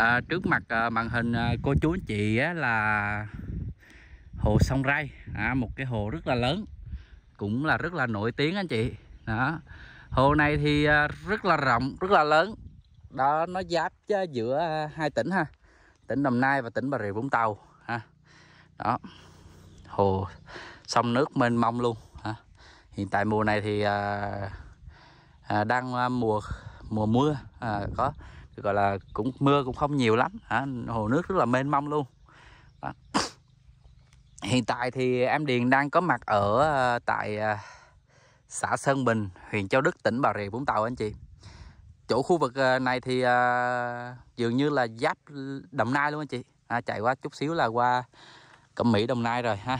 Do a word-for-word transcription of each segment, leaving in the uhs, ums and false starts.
À, trước mặt à, màn hình à, cô chú anh chị á, là hồ Sông Ray, à, một cái hồ rất là lớn, cũng là rất là nổi tiếng anh chị. Đó, hồ này thì à, rất là rộng, rất là lớn. Đó, nó giáp giữa à, hai tỉnh ha, tỉnh Đồng Nai và tỉnh Bà Rịa Vũng Tàu ha. Đó, hồ sông nước mênh mông luôn ha. Hiện tại mùa này thì à, à, đang à, mùa mùa mưa, à, có gọi là cũng mưa cũng không nhiều lắm hả? Hồ nước rất là mênh mông luôn. Đó. Hiện tại thì em Điền đang có mặt ở uh, tại uh, xã Sơn Bình, huyện Châu Đức, tỉnh Bà Rịa Vũng Tàu anh chị. Chỗ khu vực uh, này thì uh, dường như là giáp Đồng Nai luôn anh chị. À, chạy qua chút xíu là qua Cẩm Mỹ, Đồng Nai rồi ha.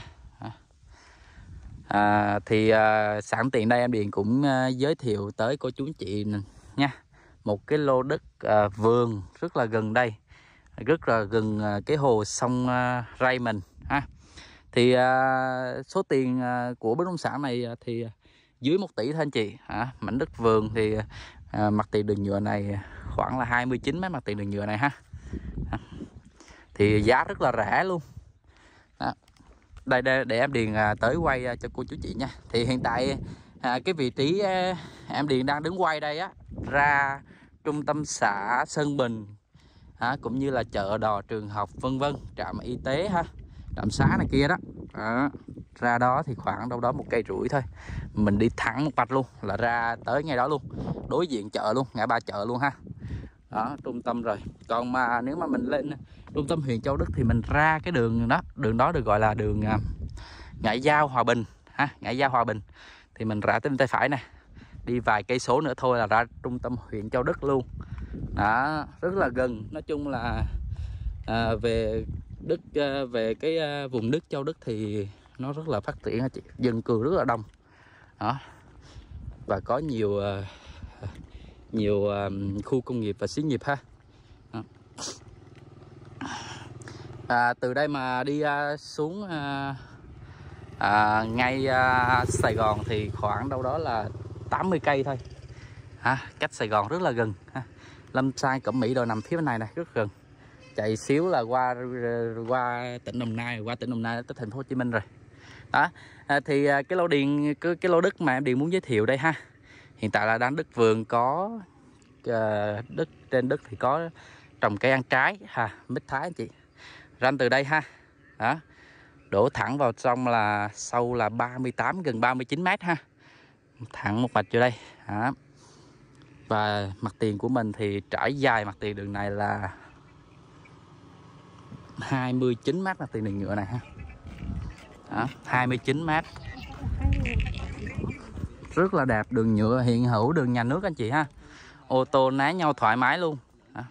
À, thì uh, sẵn tiện đây em Điền cũng uh, giới thiệu tới cô chú anh chị nha, một cái lô đất uh, vườn rất là gần đây, rất là gần uh, cái hồ sông uh, Ray mình ha. Thì uh, số tiền uh, của bất động sản này uh, thì dưới một tỷ thôi anh chị. À, mảnh đất vườn thì uh, mặt tiền đường nhựa này khoảng là hai mươi chín mét mặt tiền đường nhựa này ha. À, thì giá rất là rẻ luôn. À, đây để, để em Điền uh, tới quay uh, cho cô chú chị nha. Thì hiện tại uh, cái vị trí uh, em Điền đang đứng quay đây á, ra trung tâm xã Sơn Bình, à, cũng như là chợ đò, trường học, vân vân, trạm y tế ha, trạm xá này kia đó. À, ra đó thì khoảng đâu đó một cây rưỡi thôi, mình đi thẳng một mạch luôn là ra tới ngay đó luôn, đối diện chợ luôn, ngã ba chợ luôn ha. Đó, trung tâm rồi. Còn mà nếu mà mình lên trung tâm huyện Châu Đức thì mình ra cái đường đó, đường đó được gọi là đường uh, Ngãi Giao Hòa Bình ha, Ngãi Giao Hòa Bình. Thì mình ra tới bên tay phải nè, đi vài cây số nữa thôi là ra trung tâm huyện Châu Đức luôn. Đó, rất là gần. Nói chung là à, về đất à, về cái à, vùng đất Châu Đức thì nó rất là phát triển, dân cư rất là đông. Đó, và có nhiều à, nhiều à, khu công nghiệp và xí nghiệp ha. Đó. À, từ đây mà đi à, xuống à, à, ngay à, Sài Gòn thì khoảng đâu đó là tám mươi cây thôi ha, cách Sài Gòn rất là gần ha. Lâm San, Cẩm Mỹ đều nằm phía bên này này, rất gần. Chạy xíu là qua qua tỉnh Đồng Nai, qua tỉnh Đồng Nai tới thành phố Hồ Chí Minh rồi. Đó, à, thì cái lô điền cái, cái lô đất mà em Điền muốn giới thiệu đây ha, hiện tại là đang đất vườn, có uh, đất trên đất thì có trồng cây ăn trái ha, mít Thái anh chị. Ranh từ đây ha, đó, đổ thẳng vào trong là sâu là ba mươi tám gần ba mươi chín mét ha, thẳng một mạch vô đây. Đó. Và mặt tiền của mình thì trải dài mặt tiền đường này là hai mươi chín mét mặt tiền đường nhựa này ha. Đó, hai mươi chín mét, rất là đẹp. Đường nhựa hiện hữu, đường nhà nước anh chị ha, ô tô né nhau thoải mái luôn. Đó.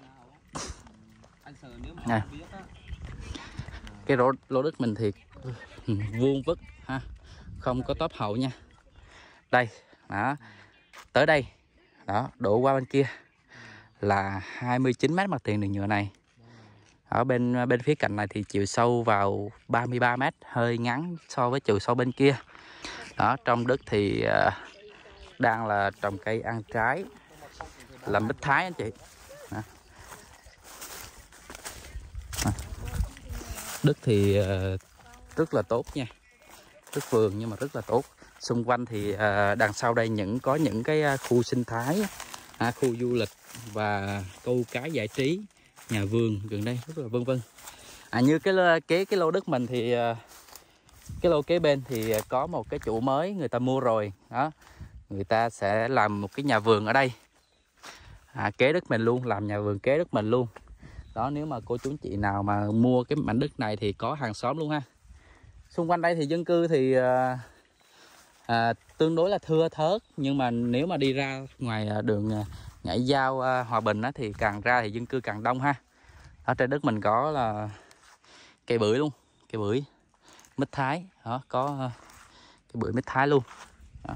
Này, cái lô, lô đất mình thì vuông vức ha, không có tóp hậu nha. Đây, đó, tới đây, đó, đổ qua bên kia là hai mươi chín mét mặt tiền đường nhựa này. Ở bên bên phía cạnh này thì chiều sâu vào ba mươi ba mét, hơi ngắn so với chiều sâu bên kia. Đó, trong đất thì uh, đang là trồng cây ăn trái là mít Thái anh chị. Đó. Đó. Đất thì uh, rất là tốt nha, đất vườn nhưng mà rất là tốt. Xung quanh thì uh, đằng sau đây những có những cái khu sinh thái, uh, khu du lịch và câu cá giải trí, nhà vườn gần đây rất là vân vân. À, như cái kế cái lô đất mình thì cái lô kế bên thì có một cái chủ mới người ta mua rồi đó, người ta sẽ làm một cái nhà vườn ở đây, à, kế đất mình luôn, làm nhà vườn kế đất mình luôn. Đó, nếu mà cô chú anh chị nào mà mua cái mảnh đất này thì có hàng xóm luôn ha. Xung quanh đây thì dân cư thì à, à, tương đối là thưa thớt, nhưng mà nếu mà đi ra ngoài đường Ngãi Giao à, Hòa Bình á, thì càng ra thì dân cư càng đông ha. Ở trên đất mình có là cây bưởi luôn, cây bưởi mít Thái đó, có cái bưởi mít Thái luôn đó.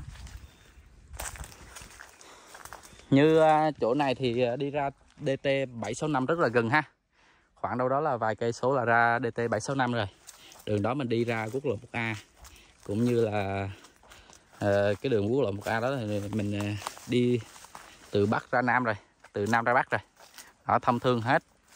Như uh, chỗ này thì uh, đi ra D T bảy sáu năm rất là gần ha, khoảng đâu đó là vài cây số là ra D T bảy sáu năm rồi. Đường đó mình đi ra quốc lộ một A, cũng như là uh, cái đường quốc lộ một A đó thì mình uh, đi từ Bắc ra Nam rồi, từ Nam ra Bắc rồi đó, thông thương hết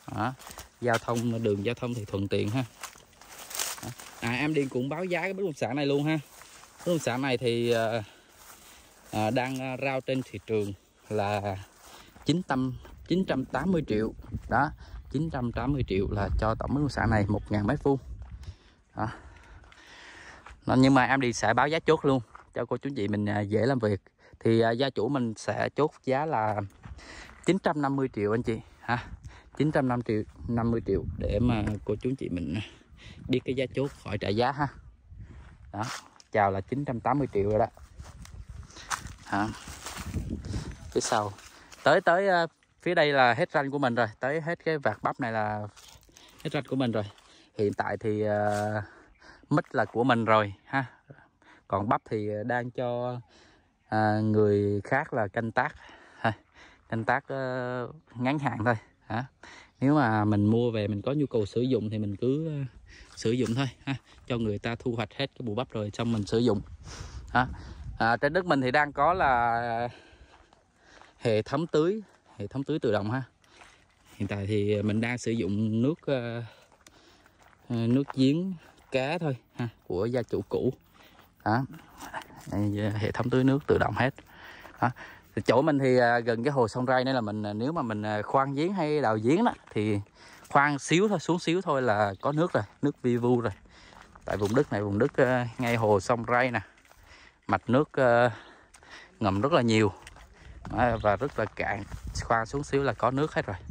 Đó. Giao thông, đường giao thông thì thuận tiện ha. Đó. À, em Điền cũng báo giá cái bất động sản này luôn ha. Bất động sản này thì à, à, đang rao trên thị trường là chín trăm tám mươi triệu. Đó, chín trăm tám mươi triệu là cho tổng bất động sản này một nghìn mét vuông. Đó. Nó, nhưng mà em đi sẽ báo giá chốt luôn cho cô chú chị mình dễ làm việc. Thì à, gia chủ mình sẽ chốt giá là chín trăm năm mươi triệu anh chị ha. chín trăm năm mươi triệu để mà cô chú chị mình biết cái giá chốt khỏi trả giá ha. Đó, chào là chín trăm tám mươi triệu rồi đó. Hả? Phía sau tới tới uh, phía đây là hết ranh của mình rồi, tới hết cái vạt bắp này là hết ranh của mình rồi. Hiện tại thì uh, mít là của mình rồi ha, còn bắp thì đang cho uh, người khác là canh tác ha. Canh tác uh, ngắn hạn thôi hả. Nếu mà mình mua về mình có nhu cầu sử dụng thì mình cứ uh, sử dụng thôi ha, cho người ta thu hoạch hết cái bụi bắp rồi xong mình sử dụng ha. À, trên đất mình thì đang có là hệ thống tưới, hệ thống tưới tự động ha. Hiện tại thì mình đang sử dụng nước uh, nước giếng cá thôi ha, của gia chủ cũ. Đó. Đây, hệ thống tưới nước tự động hết. Đó. Chỗ mình thì uh, gần cái hồ sông Ray, nên là mình uh, nếu mà mình uh, khoan giếng hay đào giếng đó thì khoan xíu thôi, xuống xíu thôi là có nước rồi, nước vi vu rồi. Tại vùng đất này vùng đất uh, ngay hồ sông Ray nè, mạch nước uh, ngầm rất là nhiều. Đó, và rất là cạn, khoan xuống xíu là có nước hết rồi.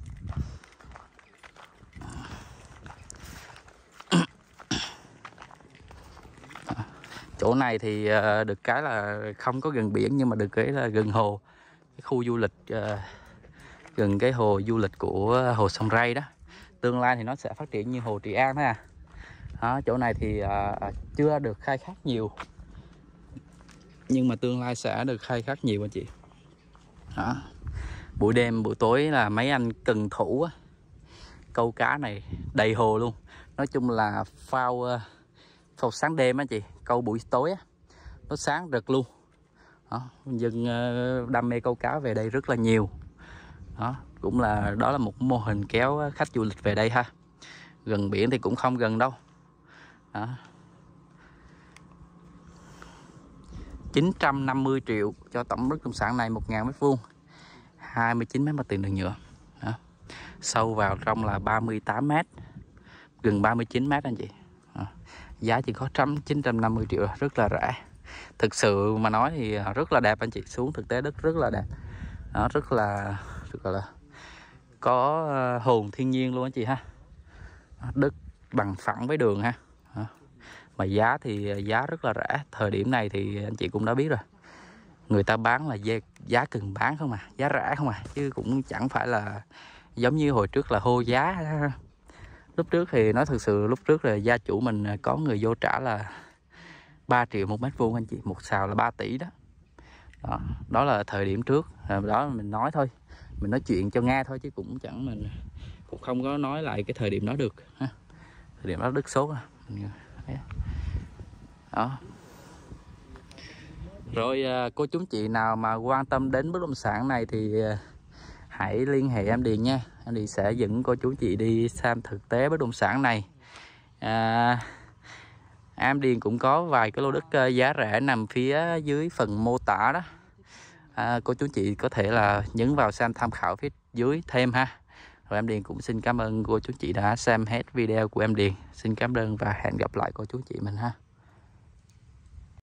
Chỗ này thì uh, được cái là không có gần biển, nhưng mà được cái là gần hồ, cái khu du lịch uh, gần cái hồ du lịch của hồ sông Ray đó. Tương lai thì nó sẽ phát triển như hồ Trị An thôi à. Đó, chỗ này thì uh, chưa được khai thác nhiều, nhưng mà tương lai sẽ được khai thác nhiều anh chị. Đó. Buổi đêm buổi tối là mấy anh cần thủ á, câu cá này đầy hồ luôn. Nói chung là phao phao sáng đêm á chị, câu buổi tối á, nó sáng rực luôn. Đó, dân đam mê câu cá về đây rất là nhiều. Đó, cũng là đó là một mô hình kéo khách du lịch về đây ha. Gần biển thì cũng không gần đâu. Đó. chín trăm năm mươi triệu cho tổng bất động sản này một nghìn mét vuông, hai mươi chín mét mặt tiền đường nhựa. Đó. Sâu vào trong là ba mươi tám mét, gần ba mươi chín mét anh chị. Đó. Giá chỉ có chín trăm năm mươi triệu, rất là rẻ. Thực sự mà nói thì rất là đẹp anh chị, xuống thực tế đất rất là đẹp. Đó, rất là rất là có hồn thiên nhiên luôn anh chị ha. Đất bằng phẳng với đường ha. Đó. Mà giá thì giá rất là rẻ. Thời điểm này thì anh chị cũng đã biết rồi, người ta bán là giá cần bán không à, giá rẻ không à, chứ cũng chẳng phải là giống như hồi trước là hô giá. Lúc trước thì nói thực sự lúc trước là gia chủ mình có người vô trả là ba triệu một mét vuông anh chị, một xào là ba tỷ đó. Đó, đó là thời điểm trước, đó mình nói thôi, mình nói chuyện cho nghe thôi chứ cũng chẳng mình cũng không có nói lại cái thời điểm đó được ha. Thời điểm đó đất số đó. Rồi cô chú chị nào mà quan tâm đến bất động sản này thì hãy liên hệ em Điền nha. Em Điền sẽ dẫn cô chú chị đi xem thực tế bất động sản này. à, Em Điền cũng có vài cái lô đất giá rẻ nằm phía dưới phần mô tả đó. à, Cô chú chị có thể là nhấn vào xem tham khảo phía dưới thêm ha. Rồi em Điền cũng xin cảm ơn cô chú chị đã xem hết video của em Điền. Xin cảm ơn và hẹn gặp lại cô chú chị mình ha.